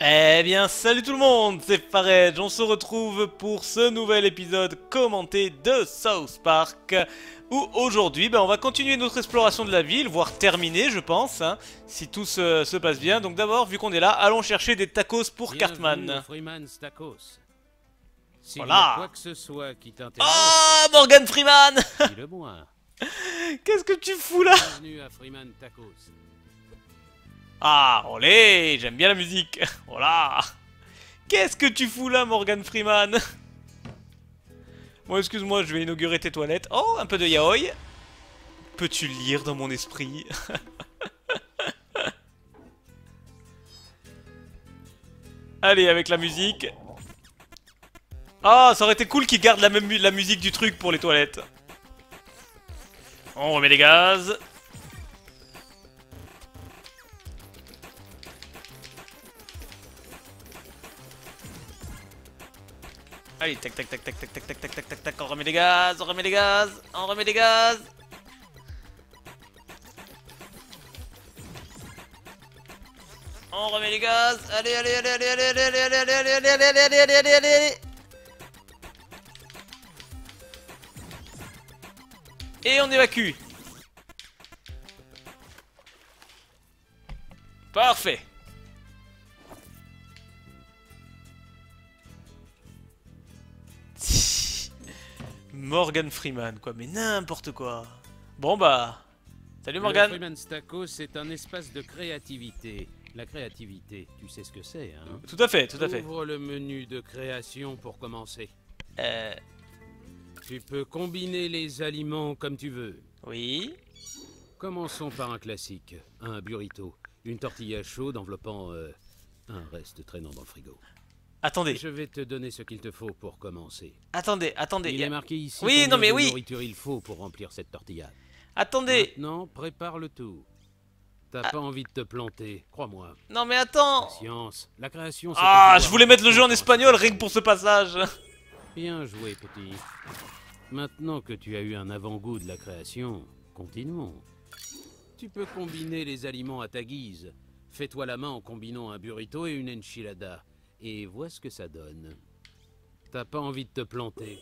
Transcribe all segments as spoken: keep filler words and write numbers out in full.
Eh bien, salut tout le monde, c'est Fared, on se retrouve pour ce nouvel épisode commenté de South Park, où aujourd'hui, ben, on va continuer notre exploration de la ville, voire terminer, je pense, hein, si tout se, se passe bien. Donc d'abord, vu qu'on est là, allons chercher des tacos pour Bienvenue Cartman. au Freeman's Tacos. S'il y a Voilà. quoi que ce soit qui t'intéresse, Oh, Morgan Freeman. dis-le-moi. Qu'est-ce que tu fous là? Bienvenue à Freeman Tacos. Ah, olé, j'aime bien la musique. Voilà. Qu'est-ce que tu fous là, Morgan Freeman? Bon, excuse-moi, je vais inaugurer tes toilettes. Oh, un peu de yaoi. Peux-tu lire dans mon esprit? Allez, avec la musique. Ah, oh, ça aurait été cool qu'ils gardent la même mu la musique du truc pour les toilettes. On remet les gaz. Allez, tac tac tac tac tac tac tac tac tac tac tac, on remet les gaz, on remet les gaz, on remet les gaz. On remet les gaz. Allez, allez, allez, allez, allez, allez, allez, allez, allez, allez, allez, allez, allez, allez, allez, allez, allez. Et on évacue. Parfait. Morgan Freeman, quoi, mais n'importe quoi. Bon bah, salut Morgan. Le Freeman's Tacos, c'est un espace de créativité. La créativité, tu sais ce que c'est, hein? Tout à fait, tout à fait. Ouvre le menu de création pour commencer. Euh... Tu peux combiner les aliments comme tu veux. Oui. Commençons par un classique, un burrito. Une tortilla chaude enveloppant euh, un reste traînant dans le frigo. Attendez. Je vais te donner ce qu'il te faut pour commencer. Attendez, attendez. Il y a... est marqué ici oui, combien non mais de oui. nourriture il faut pour remplir cette tortilla. Attendez. Maintenant, prépare le tout. T'as ah. pas envie de te planter, crois-moi. Non mais attends. Patience, la création... Ah, je voulais mettre le jeu en espagnol rien que pour ce passage. Bien joué, petit. Maintenant que tu as eu un avant-goût de la création, continuons. Tu peux combiner les aliments à ta guise. Fais-toi la main en combinant un burrito et une enchilada. Et vois ce que ça donne. T'as pas envie de te planter.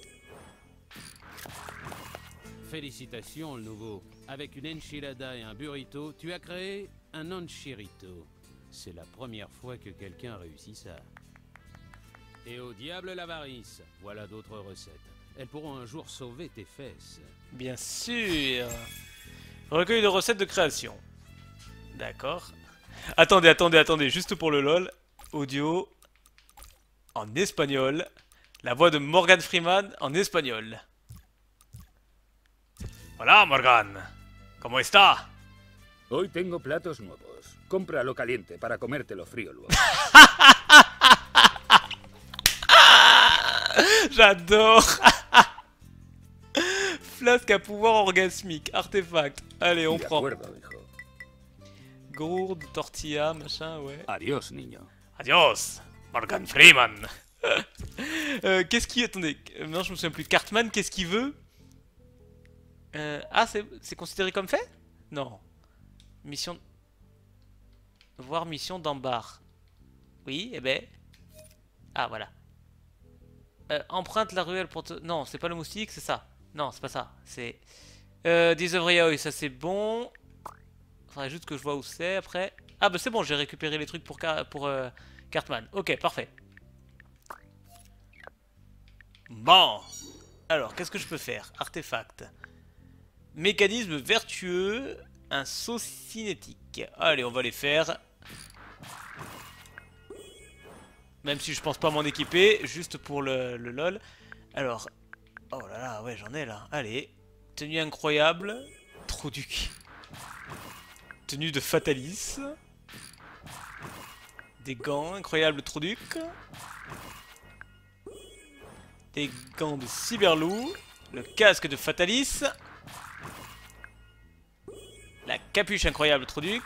Félicitations, le nouveau. Avec une enchilada et un burrito, tu as créé un enchirito. C'est la première fois que quelqu'un réussit ça. Et au diable l'avarice. Voilà d'autres recettes. Elles pourront un jour sauver tes fesses. Bien sûr. Recueil de recettes de création. D'accord. Attendez, attendez, attendez, juste pour le lol. Audio en espagnol. La voix de Morgan Freeman en espagnol. Hola, Morgan. ¿Cómo está? Hoy tengo platos nuevos. Cómpralo caliente para comértelo frío luego. J'adore. Flasque à pouvoir orgasmique, artefact. Allez, on De prend. acuerdo, hijo. Gourde, tortilla, machin, ouais. Adiós, niño. Adios, Morgan Freeman. euh, qu'est-ce qu'il... Attendez, non, je me souviens plus. Cartman, qu'est-ce qu'il veut? euh, Ah, c'est considéré comme fait? Non. Mission... Voir mission d'Ambar. Oui, eh ben... Ah, voilà. Euh, emprunte la ruelle pour te... Non, c'est pas le moustique, c'est ça. Non, c'est pas ça. C'est... Euh, Discovery, ça c'est bon. Faudrait juste que je vois où c'est après. Ah bah c'est bon, j'ai récupéré les trucs pour, pour euh, Cartman. Ok, parfait. Bon. Alors, qu'est-ce que je peux faire? Artefact. Mécanisme vertueux. Un saut cinétique. Allez, on va les faire. Même si je pense pas m'en équiper. Juste pour le, le lol. Alors. Oh là là, ouais, j'en ai là. Allez. Tenue incroyable. Trop du cul. Tenue de Fatalis. Des gants, incroyable Troduc. Des gants de Cyberlou. Le casque de Fatalis. La capuche incroyable Troduc.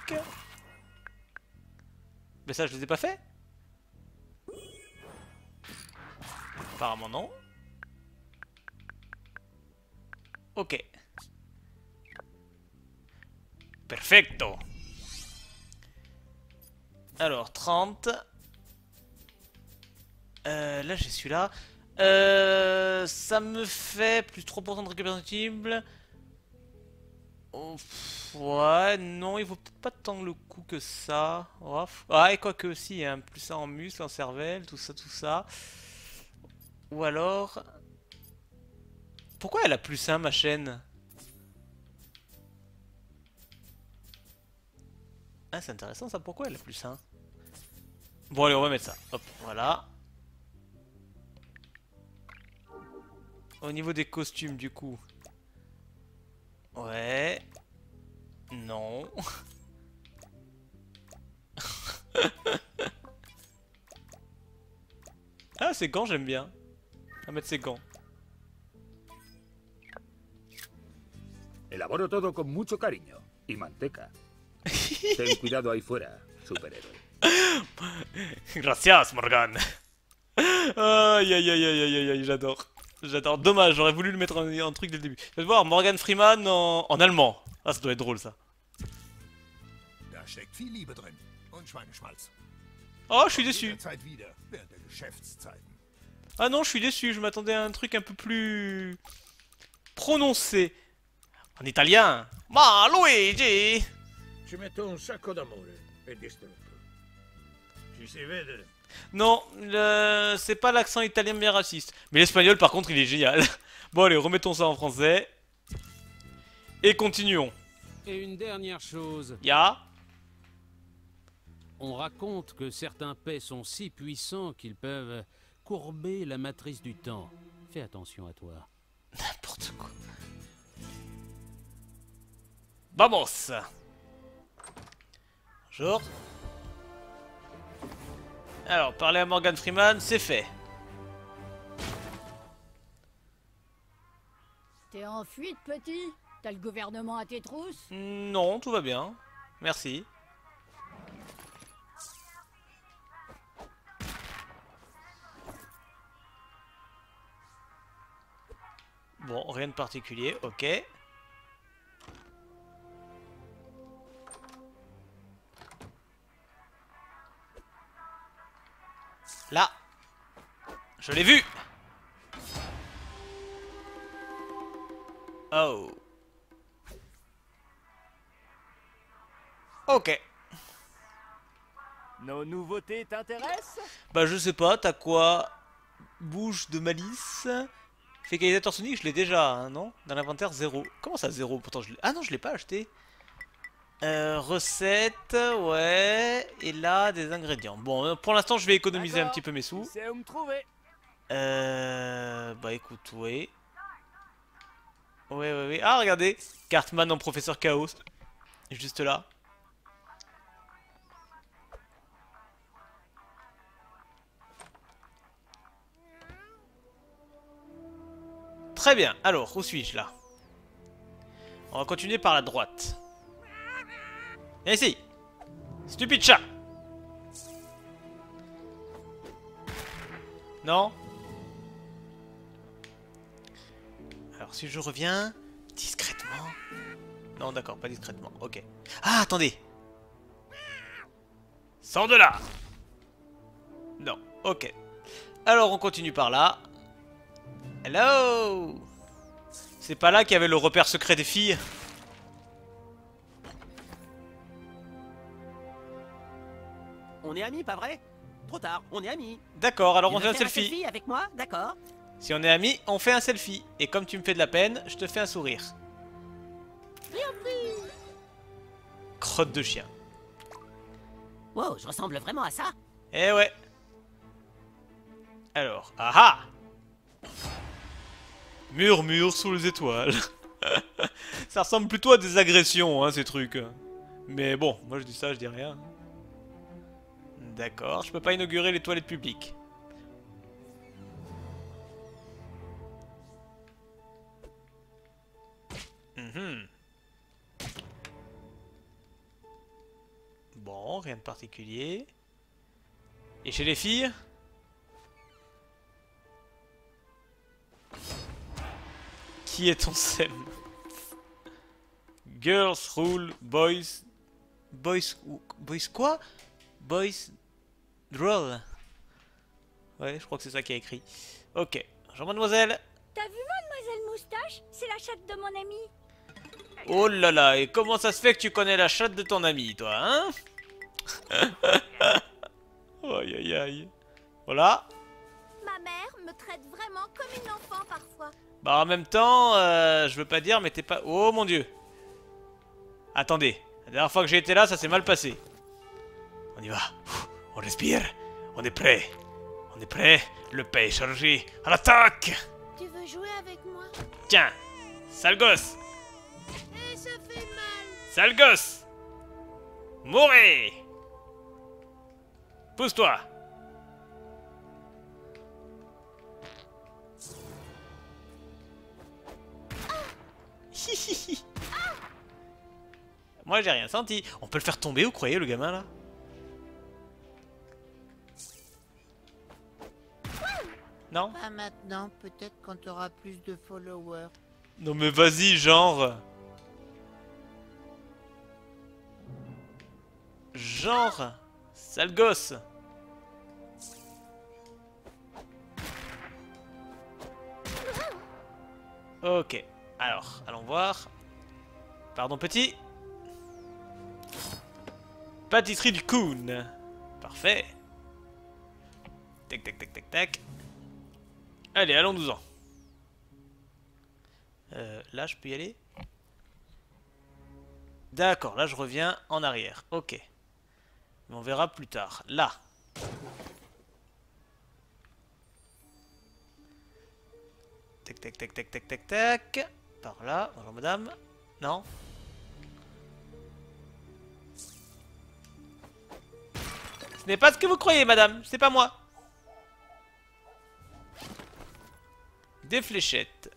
Mais ça, je les ai pas fait? Apparemment non. Ok. Perfecto. Alors, trente. Euh, là j'ai celui-là. Euh, ça me fait plus trois pour cent de récupération multiple. Oh, pff, ouais, non, il vaut peut-être pas tant le coup que ça. Oh, pff. Ah, et quoi que si, hein, plus ça en muscle, en cervelle, tout ça, tout ça. Ou alors... Pourquoi elle a plus un, ma chaîne? Ah, c'est intéressant ça, pourquoi elle a plus un? Bon, allez, on va mettre ça. Hop, voilà. Au niveau des costumes, du coup. Ouais. Non. Ah, ces gants, j'aime bien. On va mettre ces gants. Elaboro todo con mucho cariño y manteca. Ten cuidado ahí fuera, superhéroe. Gracias, Morgan. Aïe, aïe, aïe, aïe, aïe, aïe, j'adore. J'adore. Dommage, j'aurais voulu le mettre en, en truc dès le début. Je vais voir Morgan Freeman en, en allemand. Ah, ça doit être drôle, ça. Da steckt viel Liebe drin. Und Schweineschmalz. Oh, je suis déçu. Jederzeit wieder, während der Geschäftszeiten. Ah non, je suis déçu. Je m'attendais à un truc un peu plus prononcé. En italien. Ma Luigi. Ci metto un sacco d'amore e distrutto. Ci si vede. Non, le... c'est pas l'accent italien bien raciste. Mais l'espagnol, par contre, il est génial. Bon, allez, remettons ça en français. Et continuons. Et une dernière chose. Ya. On raconte que certains paix sont si puissants qu'ils peuvent courber la matrice du temps. Fais attention à toi. N'importe quoi. Vamos. Bonjour. Alors, parler à Morgan Freeman, c'est fait. T'es en fuite, petit? T'as le gouvernement à tes trousses? Non, tout va bien. Merci. Bon, rien de particulier, ok. Là. Je l'ai vu. Oh. Ok. Nos nouveautés t'intéressent? Bah je sais pas, t'as quoi? Bouche de malice. Fécalisateur sonique, je l'ai déjà, hein, non? Dans l'inventaire, zéro. Comment ça, zéro? Pourtant, je l'ai... Ah non, je l'ai pas acheté. Euh, recette, ouais. Et là, des ingrédients. Bon, pour l'instant, je vais économiser un petit peu mes sous. C'est où me trouver. Euh... Bah écoute, ouais. Ouais, ouais, ouais. Ah, regardez. Cartman en professeur Chaos. Juste là. Très bien. Alors, où suis-je là? On va continuer par la droite. Viens ici. Stupide chat. Non? Alors si je reviens discrètement. Non d'accord, pas discrètement. Ok. Ah attendez. Sors de là. Non. Ok. Alors on continue par là. Hello. C'est pas là qu'il y avait le repère secret des filles? On est amis, pas vrai? Trop tard, on est amis. D'accord, alors Tu on veux fait un faire selfie. avec moi, d'accord? Si on est amis, on fait un selfie. Et comme tu me fais de la peine, je te fais un sourire. Crotte de chien. Wow, je ressemble vraiment à ça. Eh ouais. Alors, aha. Murmure sous les étoiles. Ça ressemble plutôt à des agressions, hein, ces trucs. Mais bon, moi je dis ça, je dis rien. D'accord, je peux pas inaugurer les toilettes publiques. Mhm. Bon, rien de particulier. Et chez les filles? Qui est ton Sem? Girls rule, boys... Boys... Boys quoi? Boys... Droll. Ouais, je crois que c'est ça qui a écrit. Ok. Bonjour mademoiselle. T'as vu Mademoiselle Moustache? C'est la chatte de mon ami. Oh là là, et comment ça se fait que tu connais la chatte de ton ami, toi, hein? Aïe aïe aïe. Voilà. Ma mère me traite vraiment comme une enfant parfois. Bah en même temps, euh, je veux pas dire, mais t'es pas... Oh mon dieu. Attendez, la dernière fois que j'ai été là, ça s'est mal passé. On y va. On respire. On est prêt. On est prêt. Le pain est chargé. À l'attaque! Tu veux jouer avec moi? Tiens, sale gosse. Eh, ça fait mal. Sale gosse. Mourez. Pousse-toi. Moi j'ai rien senti. On peut le faire tomber, vous croyez, le gamin là? Non? Pas maintenant, peut-être quand tu auras plus de followers. Non mais vas-y, genre. Genre. Sale gosse. Ok. Alors, allons voir. Pardon petit. Pâtisserie du Coon. Parfait. Tac tac tac tac tac. Allez, allons-nous-en. Euh, là, je peux y aller? D'accord, là, je reviens en arrière. Ok. Mais on verra plus tard. Là. Tac, tac, tac, tac, tac, tac, tac. Par là. Bonjour, madame. Non? Ce n'est pas ce que vous croyez, madame. C'est pas moi. Des fléchettes.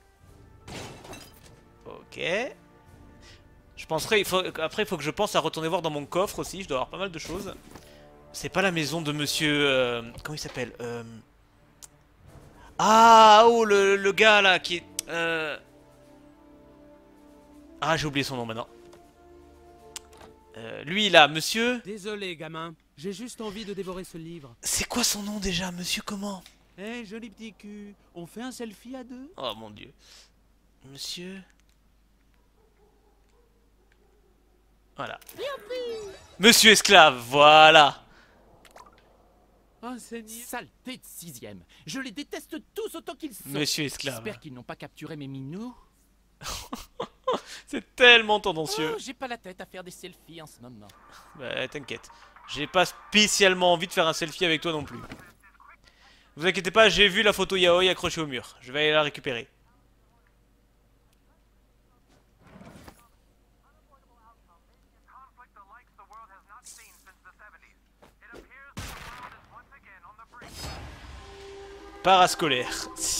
Ok. Je penserai, il faut, après il faut que je pense à retourner voir dans mon coffre aussi, je dois avoir pas mal de choses. C'est pas la maison de monsieur... Euh, comment il s'appelle euh... Ah, oh, le, le gars là qui est... Euh... Ah, j'ai oublié son nom maintenant. Euh, lui là, monsieur... Désolé, gamin. J'ai juste envie de dévorer ce livre. C'est quoi son nom déjà, monsieur comment? Eh, hey, joli petit cul. On fait un selfie à deux? Oh mon dieu. Monsieur... Voilà. Monsieur esclave, voilà. Oh, Seigneur. Saleté de sixième. Je les déteste tous autant qu'ils sont. Monsieur esclave. J'espère qu'ils n'ont pas capturé mes minous. C'est tellement tendancieux. Oh, j'ai pas la tête à faire des selfies en ce moment. Bah t'inquiète. J'ai pas spécialement envie de faire un selfie avec toi non plus. Vous inquiétez pas, j'ai vu la photo yaoi accrochée au mur. Je vais aller la récupérer. Parascolaire.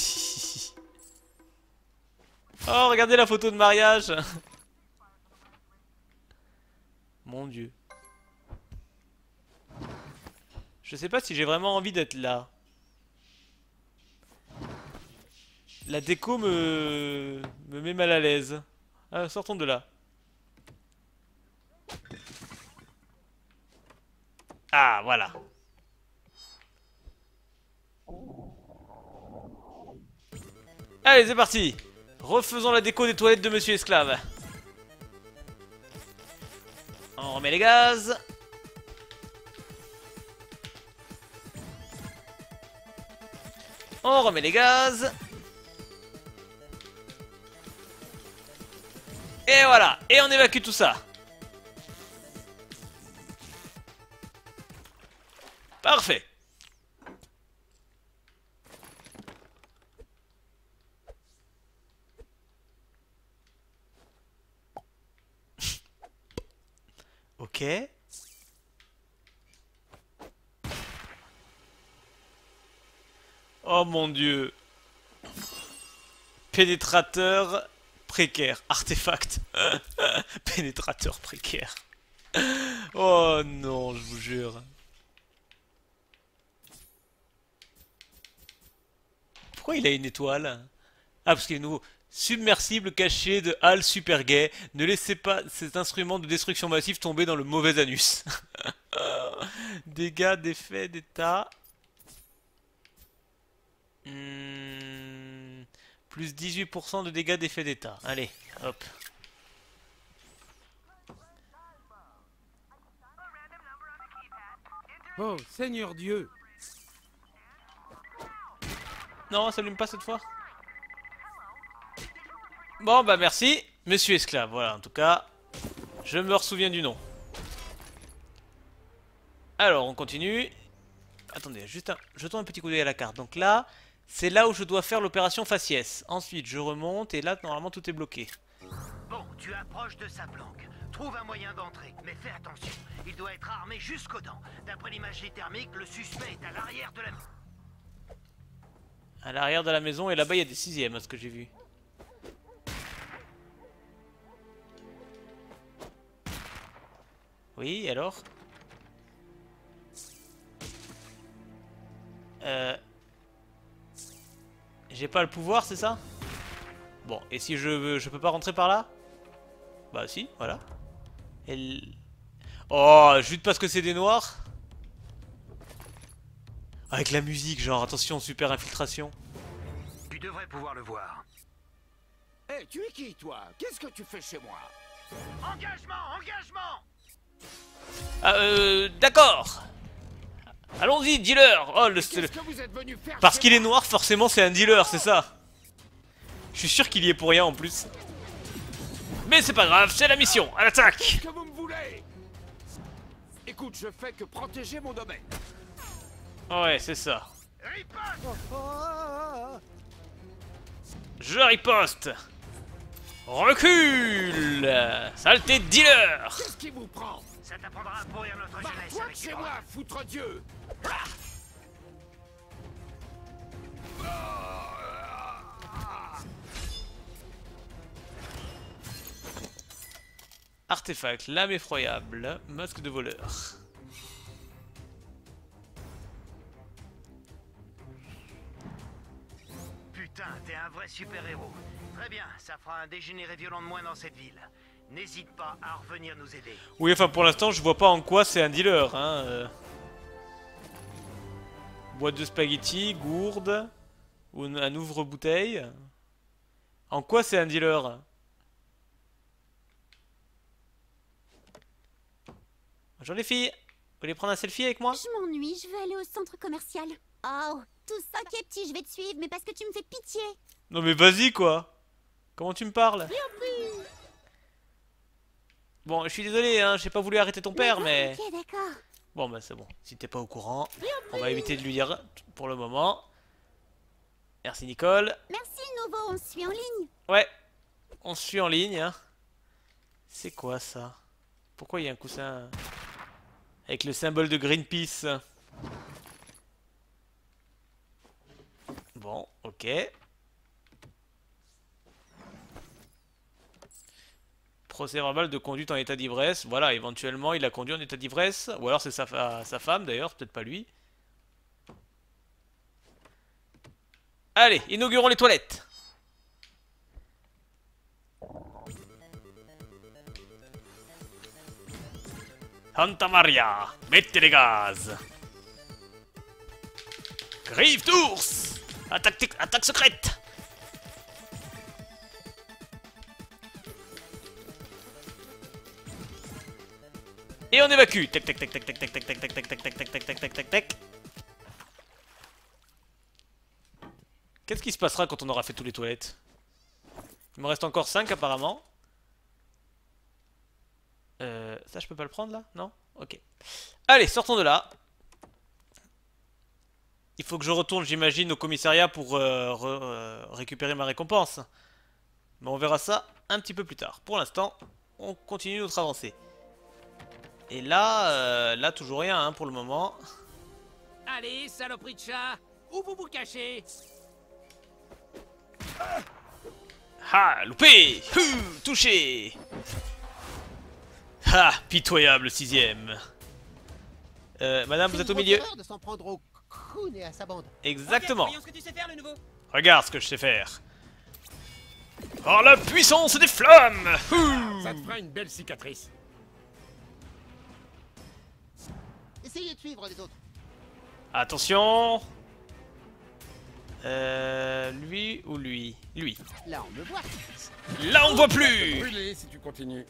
Oh, regardez la photo de mariage. Mon dieu. Je sais pas si j'ai vraiment envie d'être là. La déco me... me met mal à l'aise. Ah, sortons de là. Ah, voilà. Allez, c'est parti. Refaisons la déco des toilettes de Monsieur Esclave. On remet les gaz. On remet les gaz. Et voilà. Et on évacue tout ça. Parfait. Ok. Oh mon dieu. Pénétrateur précaire. Artefact. Pénétrateur précaire. Oh non, je vous jure. Pourquoi il a une étoile? Ah, parce qu'il est nouveau. Submersible caché de Hal super gay. Ne laissez pas ces instruments de destruction massive tomber dans le mauvais anus. Dégâts, d'effets, d'état. Hmm, plus dix-huit pour cent de dégâts d'effet d'état. Allez, hop. Oh, Seigneur Dieu! Non, ça s'allume pas cette fois. Bon, bah merci. Monsieur Esclave, voilà, en tout cas, je me souviens du nom. Alors, on continue. Attendez, juste un... jetons un petit coup d'œil à la carte. Donc là, c'est là où je dois faire l'opération faciès. Ensuite, je remonte et là, normalement, tout est bloqué. Bon, tu approches de sa planque. Trouve un moyen d'entrer, mais fais attention. Il doit être armé jusqu'aux dents. D'après l'imagerie thermique, le suspect est à l'arrière de la... À l'arrière de la maison, et là-bas, il y a des sixièmes, à ce que j'ai vu. Oui, alors Euh... J'ai pas le pouvoir, c'est ça? Bon, et si je je peux pas rentrer par là? Bah si, voilà. Elle... Oh, juste parce que c'est des noirs? Avec la musique, genre, attention, super infiltration. Tu devrais pouvoir le voir. Hé, hey, tu es qui, toi? Qu'est-ce que tu fais chez moi? Engagement, engagement! Ah, euh, d'accord. Allons-y, dealer. Oh, le... Qu'est-ce que vous êtes venu faire? Parce qu'il est noir, forcément, c'est un dealer, c'est ça. Je suis sûr qu'il y est pour rien, en plus. Mais c'est pas grave, c'est la mission, à l'attaque. Qu'est-ce que vous me voulez? Écoute, je fais que protéger mon domaine. Ouais, c'est ça. Riposte! Je riposte. Recule. Saleté de dealer. Qu'est-ce qui vous prend? Ça t'apprendra à pourrir notre Bah, jeunesse toi de avec chez les moi, foutre Dieu! Artefact, lame effroyable, masque de voleur. Putain, t'es un vrai super-héros. Très bien, ça fera un dégénéré violent de moins dans cette ville. N'hésite pas à revenir nous aider. Oui, enfin pour l'instant, je vois pas en quoi c'est un dealer. Hein. euh. Boîte de spaghettis, gourde, ou un ouvre-bouteille. En quoi c'est un dealer? Bonjour les filles. Vous voulez prendre un selfie avec moi? Je m'ennuie, je veux aller au centre commercial. Oh, tout ça. Ok, petit, je vais te suivre, mais parce que tu me fais pitié. Non mais vas-y quoi. Comment tu me parles? Bon, je suis désolé, hein, j'ai pas voulu arrêter ton père, mais... Ok, d'accord. Bon bah c'est bon, si t'es pas au courant, on va éviter de lui dire pour le moment. Merci Nicole. Merci, nouveau, on se suit en ligne. Ouais, on se suit en ligne. Hein. C'est quoi ça? Pourquoi il y a un coussin avec le symbole de Greenpeace? Bon, ok. Procès verbal de conduite en état d'ivresse. Voilà, éventuellement il a conduit en état d'ivresse. Ou alors c'est sa, fa sa femme d'ailleurs, peut-être pas lui. Allez, inaugurons les toilettes. Santa Maria, mettez les gaz. Griffe d'ours. Attaque, attaque secrète. Et on évacue. Tac tac tac tac tac tac tac tac tac tac tac tac tac tac tac tac tac tac. Qu'est-ce qui se passera quand on aura fait tous les toilettes? Il me reste encore cinq apparemment. Euh, ça je peux pas le prendre là? Non? Ok. Allez, sortons de là. Il faut que je retourne, j'imagine, au commissariat pour euh, re, euh, récupérer ma récompense. Mais on verra ça un petit peu plus tard. Pour l'instant, on continue notre avancée. Et là, euh, là toujours rien hein, pour le moment. Allez, saloperie de chat, où vous vous cachez? Ah, loupé! Hum, touché! Ah, pitoyable sixième. Euh, madame, vous êtes au milieu. De s'en prendre au Khun et à sa bande. Exactement. Okay, voyons ce que tu sais faire, le nouveau. Regarde ce que je sais faire. Par la puissance des flammes! Hum. Ça te fera une belle cicatrice. Essayez de suivre les autres. Attention! Euh, lui ou lui? Lui. Là, on me voit. Là, on voit plus. Brûler si tu continues.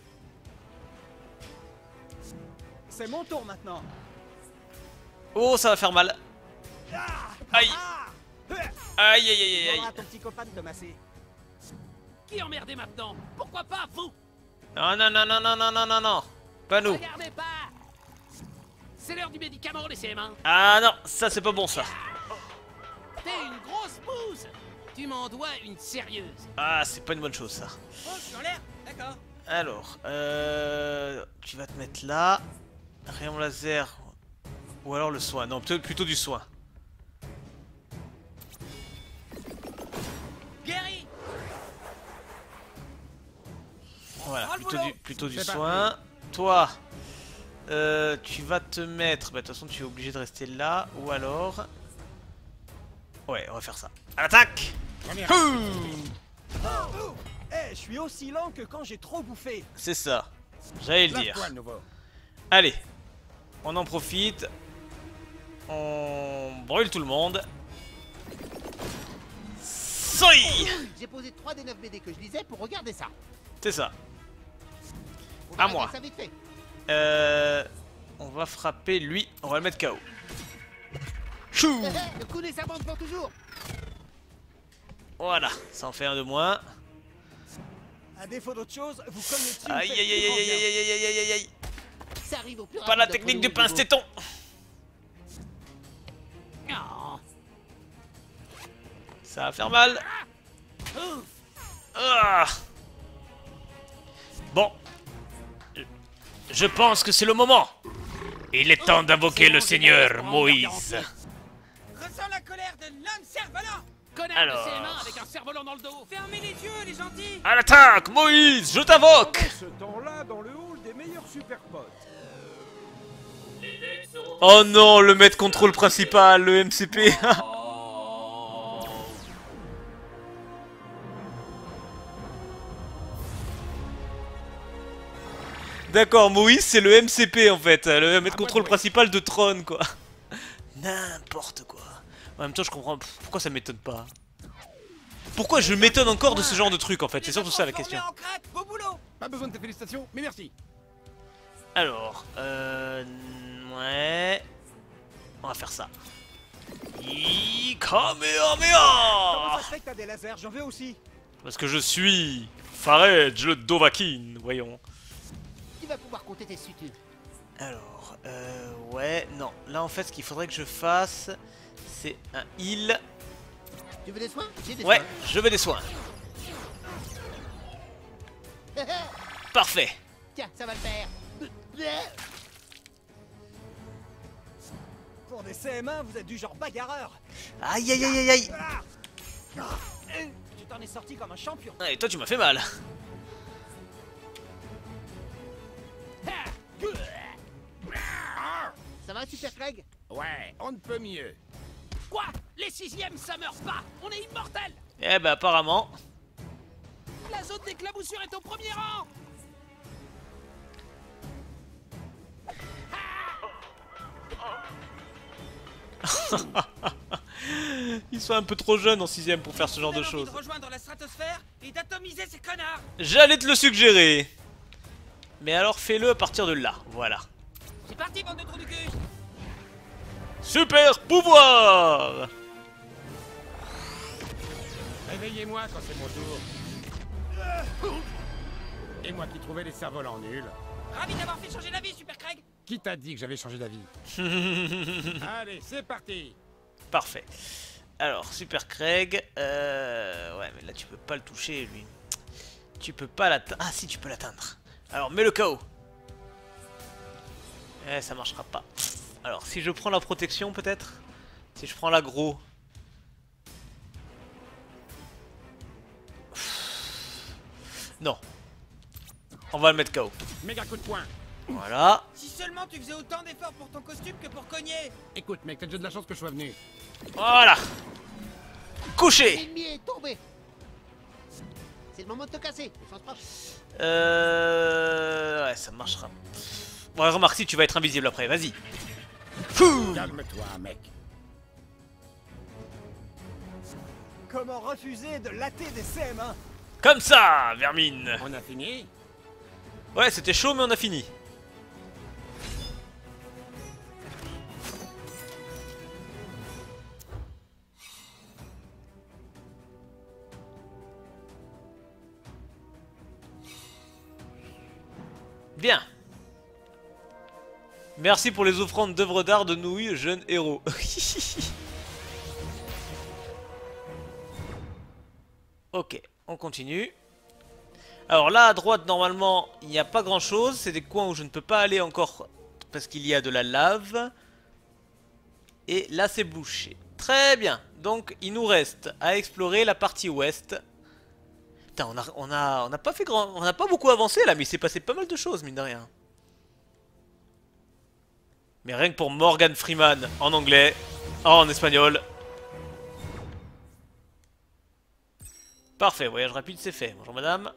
C'est mon tour maintenant. Oh, ça va faire mal. Aïe. Aïe, aïe, aïe, aïe, aïe. À ton petit copain de te masser. Qui emmerdez maintenant? Pourquoi pas vous? Non, non, non, non, non, non, non, non, non. Pas nous. Regardez pas. C'est l'heure du médicament, les C M un. Ah non, ça c'est pas bon ça. T'es une grosse bouse. Tu m'en dois une sérieuse. Ah, c'est pas une bonne chose ça. Oh, je suis en l'air. D'accord. Alors, euh, tu vas te mettre là. Rayon laser. Ou alors le soin. Non, plutôt, plutôt du soin. Guéri. Voilà, Ah, le plutôt boulot. du, plutôt du C'est soin. Toi, euh, tu vas te mettre... Bah de toute façon, tu es obligé de rester là. Ou alors... Ouais, on va faire ça. À l'attaque. Eh, je suis aussi lent que quand j'ai trop bouffé. C'est ça. J'allais le dire. Lave-toi, nouveau. Allez, on en profite. On brûle tout le monde. Soy. J'ai posé trois des neuf B D que je lisais pour regarder ça. C'est ça. On va À régler moi. ça vite fait. Euh, on va frapper lui. On va le mettre K O. Chou. Le coup des serpents pour toujours. Voilà, ça en fait un de moins. À défaut d'autre chose, vous connaissez. Aïe aïe aïe aïe aïe aïe aïe aïe aïe aïe aïe. Ça arrive au plus Pas la rapide technique entre du nous, pince Bobo. téton. Oh. Ça va faire mal. Ah. Bon. Je pense que c'est le moment. Il est temps d'invoquer le seigneur Moïse. Ressens la colère de l'homme cerf-volant. Connard Alors. de C M un avec un cerf-volant dans le dos. Fermez les yeux, les gentils. À l'attaque, Moïse, je t'invoque. Ce temps-là, dans le hall des meilleurs super potes. Oh non, le maître contrôle principal, le M C P. D'accord, Moïse c'est le M C P en fait, le maître contrôle principal de Tron quoi. N'importe quoi. En même temps je comprends pourquoi ça m'étonne pas. Pourquoi je m'étonne encore de ce genre de truc en fait, c'est surtout ça la question. En crack, beau boulot. Pas besoin de tes félicitations, mais merci. Alors, euh... ouais... On va faire ça. Ii Kamehameha. Comment ça se fait que t'as des lasers? J'en veux aussi. Parce que je suis... Farej le Dovahkiin, voyons. Tu vas pouvoir compter tes sutures. Alors, euh... ouais, non. Là en fait ce qu'il faudrait que je fasse, c'est un heal. Tu veux des soins? J'ai des Ouais, soins. je veux des soins. Parfait. Tiens, ça va le faire. Pour des C M un, vous êtes du genre bagarreur. Aïe aïe aïe aïe aïe. Tu t'en es sorti comme un champion. Et toi tu m'as fait mal. Ça va, Super Craig? Ouais, on ne peut mieux. Quoi? Les sixièmes, ça meurt pas. On est immortels. Eh ben apparemment. La zone d'éclaboussure est au premier rang. Ils sont un peu trop jeunes en sixième pour faire ce genre de Envie choses. de rejoindre la stratosphère et d'atomiser ces connards. J'allais te le suggérer. Mais alors fais-le à partir de là, voilà. C'est parti, bande de trous du cul. Super pouvoir. Réveillez-moi quand c'est mon tour. Et moi qui trouvais les cerfs-volants nuls. Ravi d'avoir fait changer d'avis, Super Craig. Qui t'a dit que j'avais changé d'avis? Allez, c'est parti. Parfait. Alors, Super Craig. Euh... Ouais, mais là tu peux pas le toucher lui. Tu peux pas l'atteindre. Ah si, tu peux l'atteindre. Alors, mets le K O. Eh, ça marchera pas. Alors, si je prends la protection peut-être. Si je prends l'aggro. Non. On va le mettre K O. Méga coup de poing. Voilà. Si seulement tu faisais autant d'efforts pour ton costume que pour cogner. Écoute, mec, t'as déjà de la chance que je sois venu. Voilà. Couché. L'ennemi est tombé. C'est le moment de te casser, au sens propre. Euh... Ouais, ça marchera. Bon, remarque si tu vas être invisible après, vas-y. Fou. Calme-toi, mec. Comment refuser de latter des C M un? Comme ça, vermine. On a fini? Ouais, c'était chaud, mais on a fini. Bien. Merci pour les offrandes d'œuvres d'art de nouilles, jeune héros. Ok, on continue. Alors là à droite normalement il n'y a pas grand chose. C'est des coins où je ne peux pas aller encore parce qu'il y a de la lave. Et là c'est bouché. Très bien, donc il nous reste à explorer la partie ouest. Putain, on a, on a, on a pas fait grand, on n'a pas beaucoup avancé là, mais il s'est passé pas mal de choses mine de rien. Mais rien que pour Morgan Freeman en anglais, en espagnol. Parfait, voyage rapide c'est fait. Bonjour madame.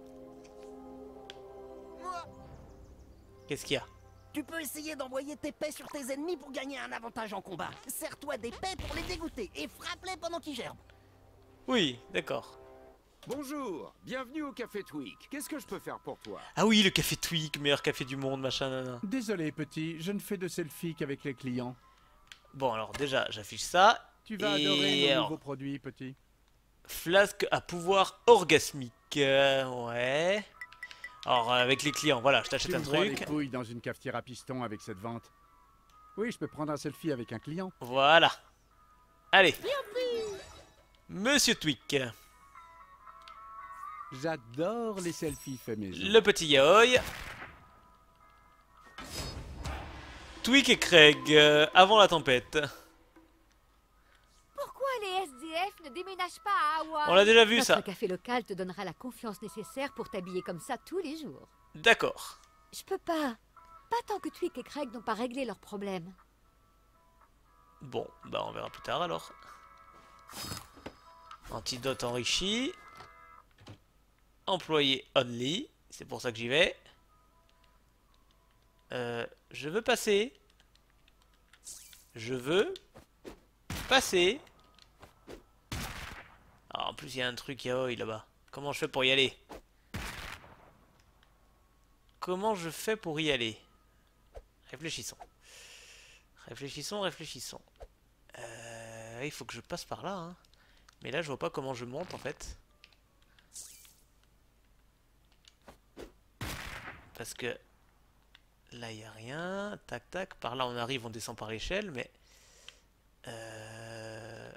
Qu'est-ce qu'il y a? Tu peux essayer d'envoyer tes pets sur tes ennemis pour gagner un avantage en combat. Sers-toi des pets pour les dégoûter et frappe-les pendant qu'ils gerbent. Oui, d'accord. Bonjour, bienvenue au Café Tweak. Qu'est-ce que je peux faire pour toi? Ah oui, le café Tweak, meilleur café du monde, machin, nana. Désolé petit, je ne fais de selfie qu'avec les clients. Bon alors déjà, j'affiche ça. Tu vas et adorer nos alors, nouveaux produits petit. Flasque à pouvoir orgasmique. Euh, ouais. Alors avec les clients, voilà, je t'achète Tu un me vois les truc. couilles dans une cafetière à piston avec cette vente. Oui, je peux prendre un selfie avec un client. Voilà. Allez. Monsieur Tweak. J'adore les selfies faits maison. Le petit yaoi. Tweak et Craig, euh, avant la tempête. Pourquoi les S D F ne déménagent pas à Hawaï? On l'a déjà vu Notre ça. café local te donnera la confiance nécessaire pour t'habiller comme ça tous les jours. D'accord. Je peux pas. Pas tant que Tweak et Craig n'ont pas réglé leurs problèmes. Bon, bah on verra plus tard alors. Antidote enrichi. Employé only. C'est pour ça que j'y vais. Euh, je veux passer. Je veux passer. Ah, en plus, il y a un truc yaoi là-bas. Comment je fais pour y aller? Comment je fais pour y aller? Réfléchissons. Réfléchissons, réfléchissons. Euh, il faut que je passe par là. Hein. Mais là, je vois pas comment je monte en fait. Parce que là, il n'y a rien. Tac, tac. Par là, on arrive, on descend par l'échelle, mais... Euh...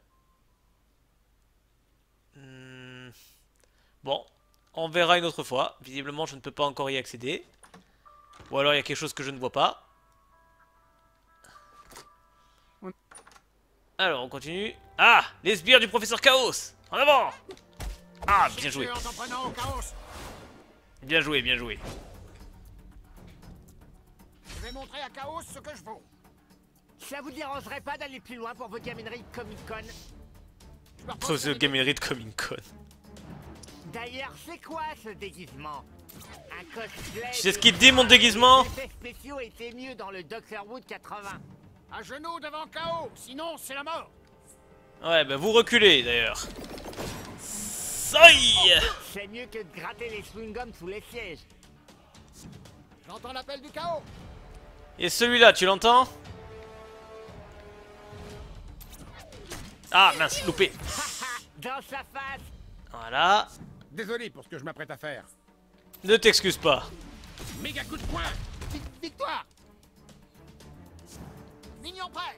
Hmm... Bon, on verra une autre fois. Visiblement, je ne peux pas encore y accéder. Ou alors, il y a quelque chose que je ne vois pas. Alors, on continue. Ah, les sbires du professeur Chaos. En avant. Ah, bien joué. Bien joué, bien joué. Je vais montrer à Chaos ce que je vaux. Ça vous dérangerait pas d'aller plus loin pour vos gamineries de Comic-Con? Pour ce gaminerie de Comic-Con. D'ailleurs, c'est quoi ce déguisement? Un cosplay. Tu sais ce qu'il dit, mon déguisement? Les effets spéciaux étaient mieux dans le Doctor Wood quatre-vingts. À genoux devant Chaos, sinon c'est la mort. Ouais, bah vous reculez d'ailleurs. Soï! C'est mieux que de gratter les chewing-gums sous les sièges. J'entends l'appel du Chaos. Et celui-là, tu l'entends? Ah mince, loupé. Dans sa face. Voilà. Désolé pour ce que je m'apprête à faire. Ne t'excuse pas. Méga coup de poing. Victoire. Mignon prêt.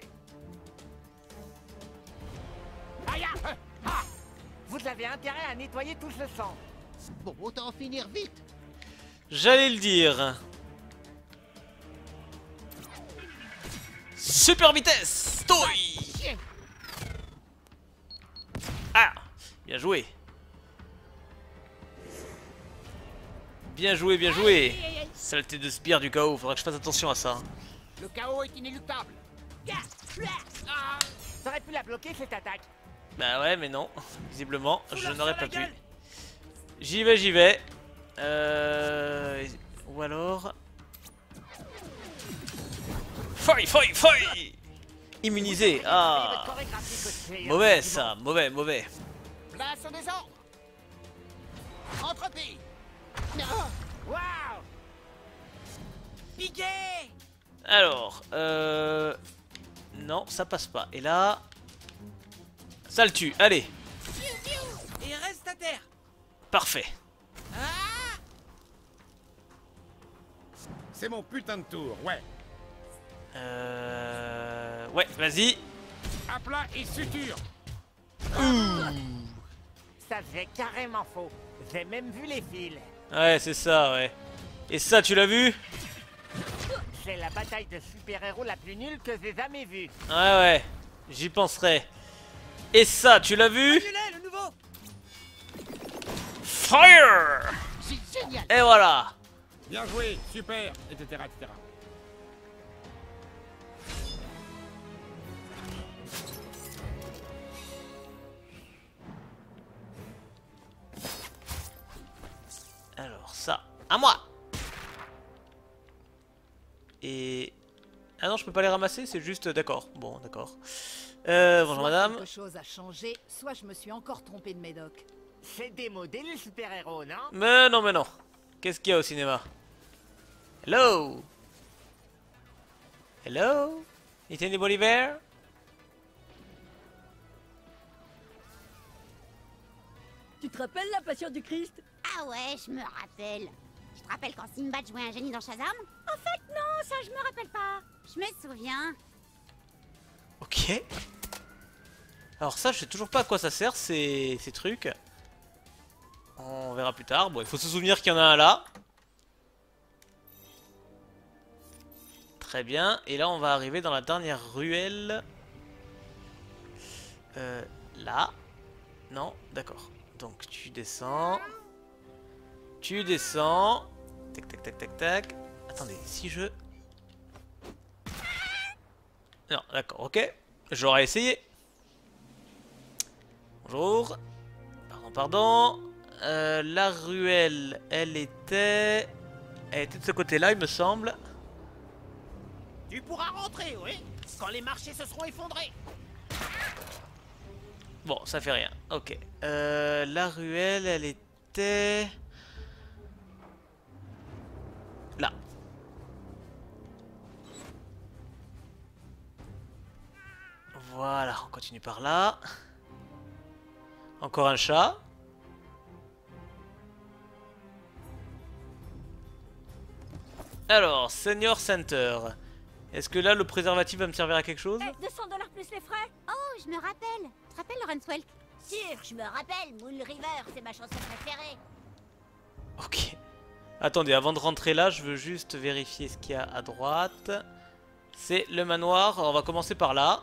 Aïe! Ah! Vous avez intérêt à nettoyer tout ce sang. Bon, autant en finir vite. J'allais le dire. Super vitesse. Stoï. Ah, bien joué. Bien joué, bien joué. Saleté de sbire du chaos, faudra que je fasse attention à ça. Le chaos est inéluctable. Ah! T'aurais pu la bloquer cette attaque. Bah ouais, mais non. Visiblement, je n'aurais pas pu. J'y vais, j'y vais. Euh... Ou alors... Foy, foy, foy. Immunisé. Ah. Mauvais ça, mauvais, mauvais. Place au désordre. Entropie. Waouh. Piqué. Alors, euh... non, ça passe pas. Et là... ça le tue, allez. Et reste à terre. Parfait. Ah. C'est mon putain de tour, ouais. Euh... ouais, vas-y. À plat et suture. Ça faisait carrément faux. J'ai même vu les fils. Ouais, c'est ça, ouais. Et ça, tu l'as vu? C'est la bataille de super-héros la plus nulle que j'ai jamais vue. Ouais, ouais, j'y penserai. Et ça, tu l'as vu? Le nouveau. Fire! C'est génial. Et voilà. Bien joué, super, et cetera, et cetera. Alors ça, à moi. Et... ah non, je peux pas les ramasser, c'est juste... d'accord, bon, d'accord. Euh, bonjour Soit madame. quelque chose a changé, soit je me suis encore trompé de médoc. C'est démodé les super-héros, non? Mais non, mais non. Qu'est-ce qu'il y a au cinéma? Hello? Hello? Is anybody there? Tu te rappelles la Passion du Christ? Ah ouais, je me rappelle. Tu te rappelles quand Sinbad jouait un génie dans Shazam? En fait, non, ça je me rappelle pas. Je me souviens. Ok. Alors ça, je sais toujours pas à quoi ça sert, ces, ces trucs. On verra plus tard. Bon, il faut se souvenir qu'il y en a un là. Très bien. Et là, on va arriver dans la dernière ruelle. Euh, là. Non, d'accord. Donc, tu descends. Tu descends. Tac, tac, tac, tac, tac. Attendez, si je... non, d'accord, ok. J'aurais essayé. Bonjour. Pardon, pardon. Euh, la ruelle, elle était... elle était de ce côté-là, il me semble. Tu pourras rentrer, oui, quand les marchés se seront effondrés. Bon, ça fait rien. Ok. Euh, la ruelle, elle était... là. Voilà, on continue par là. Encore un chat. Alors, Senior Center. Est-ce que là, le préservatif va me servir à quelque chose? Eh, deux cents dollars plus les frais. Oh, je me rappelle. Tu te rappelles Lawrence Welk? Sûr, je me rappelle. Moon River, c'est ma chanson préférée. Ok. Attendez, avant de rentrer là, je veux juste vérifier ce qu'il y a à droite. C'est le manoir. On va commencer par là.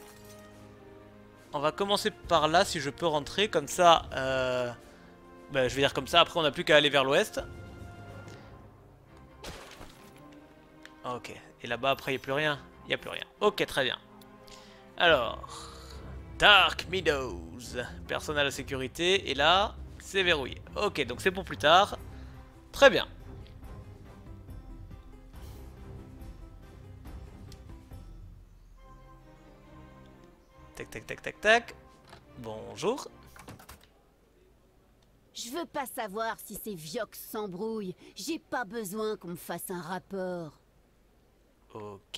On va commencer par là, si je peux rentrer. Comme ça, euh... ben, je vais dire comme ça. Après, on n'a plus qu'à aller vers l'ouest. Ok. Et là-bas, après, il n'y a plus rien. Il n'y a plus rien. Ok, très bien. Alors... Dark Meadows. Personne à la sécurité. Et là, c'est verrouillé. Ok, donc c'est pour plus tard. Très bien. Tac, tac, tac, tac, tac. Bonjour. Je veux pas savoir si ces Viox s'embrouillent. J'ai pas besoin qu'on me fasse un rapport. Ok.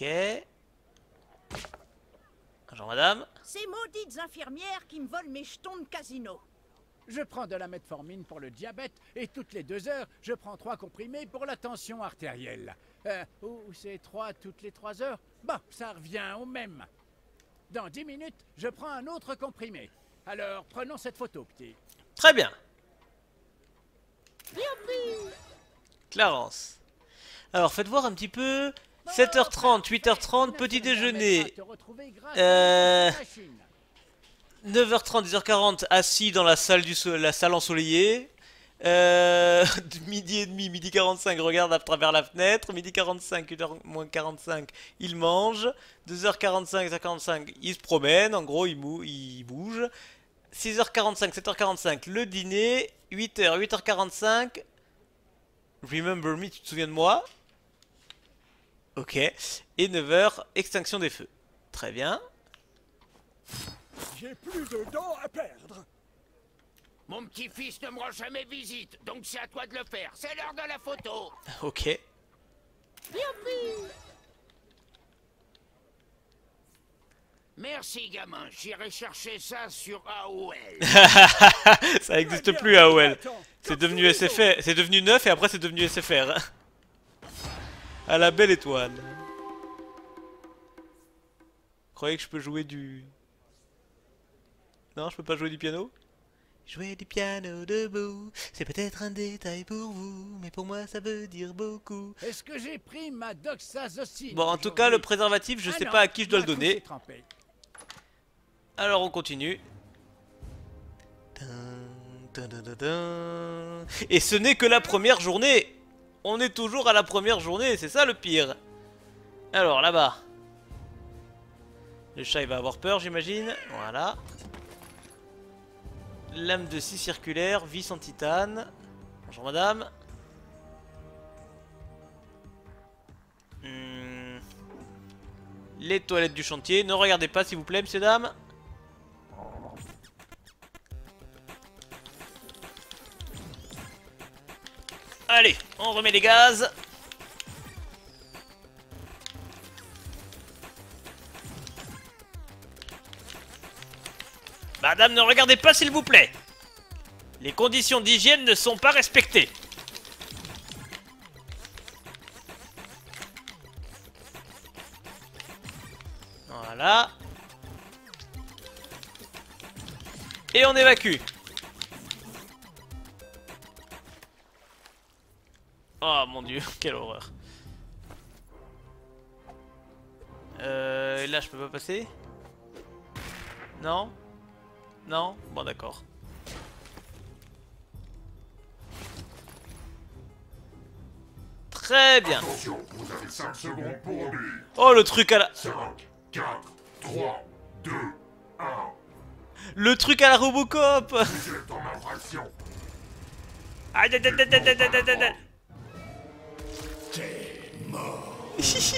Bonjour madame. Ces maudites infirmières qui me volent mes jetons de casino. Je prends de la metformine pour le diabète et toutes les deux heures, je prends trois comprimés pour la tension artérielle. Euh, ou c'est trois toutes les trois heures? Bon, ça revient au même. Dans dix minutes, je prends un autre comprimé. Alors, prenons cette photo, petit. Très bien. Clarence. Alors, faites voir un petit peu. sept heures trente, huit heures trente, petit déjeuner. Euh... neuf heures trente, dix heures quarante, assis dans la salle, du so la salle ensoleillée. Euh... midi et demi, midi quarante-cinq, regarde à travers la fenêtre. Midi quarante-cinq, une heure moins quarante-cinq, il mange. deux heures quarante-cinq, deux heures quarante-cinq, il se promène. En gros, il, mou il bouge. six heures quarante-cinq, sept heures quarante-cinq, le dîner. huit heures, huit heures quarante-cinq. Remember me, tu te souviens de moi? Ok. Et neuf heures, extinction des feux. Très bien. J'ai plus de dents à perdre. Mon petit-fils ne me rend jamais visite, donc c'est à toi de le faire. C'est l'heure de la photo. Ok. Youpi! Merci, gamin. J'irai chercher ça sur A O L. Ça existe plus A O L. C'est devenu S F R. C'est devenu neuf et après c'est devenu S F R. À la belle étoile. Vous croyez que je peux jouer du... Non, je peux pas jouer du piano? Jouer du piano debout, c'est peut-être un détail pour vous, mais pour moi ça veut dire beaucoup. Est-ce que j'ai pris ma doxazocine? Bon, en tout cas, le préservatif, je Ah sais non, pas à qui je dois le ma couche donner. est trempée. Alors on continue. Et ce n'est que la première journée. On est toujours à la première journée, c'est ça le pire. Alors là-bas. Le chat il va avoir peur j'imagine. Voilà. Lame de scie circulaire, vis en titane. Bonjour madame. Hmm. Les toilettes du chantier. Ne regardez pas s'il vous plaît messieurs dames. Allez, on remet les gaz. Madame, ne regardez pas s'il vous plaît. Les conditions d'hygiène ne sont pas respectées. Voilà. Et on évacue. Oh mon dieu, quelle horreur. Euh, là je peux pas passer? Non? Non? Bon d'accord. Très bien. Attention, vous avez cinq secondes pour obéir. Oh le truc à la... cinq, quatre, trois, deux, un. Le truc à la Robocop. Vous êtes en infraction. Aïe aïe aïe aïe aïe aïe aïe aïe aïe. T'es mort.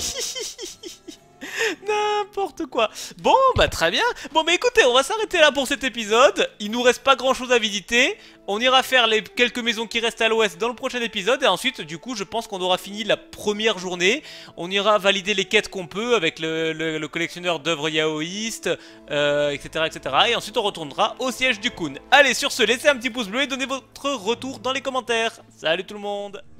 N'importe quoi. Bon bah très bien. Bon bah écoutez, on va s'arrêter là pour cet épisode. Il nous reste pas grand chose à visiter. On ira faire les quelques maisons qui restent à l'ouest dans le prochain épisode. Et ensuite du coup je pense qu'on aura fini la première journée. On ira valider les quêtes qu'on peut avec le, le, le collectionneur d'œuvres yaoïstes, euh, etc, etc. Et ensuite on retournera au siège du Kun. Allez sur ce, laissez un petit pouce bleu et donnez votre retour dans les commentaires. Salut tout le monde.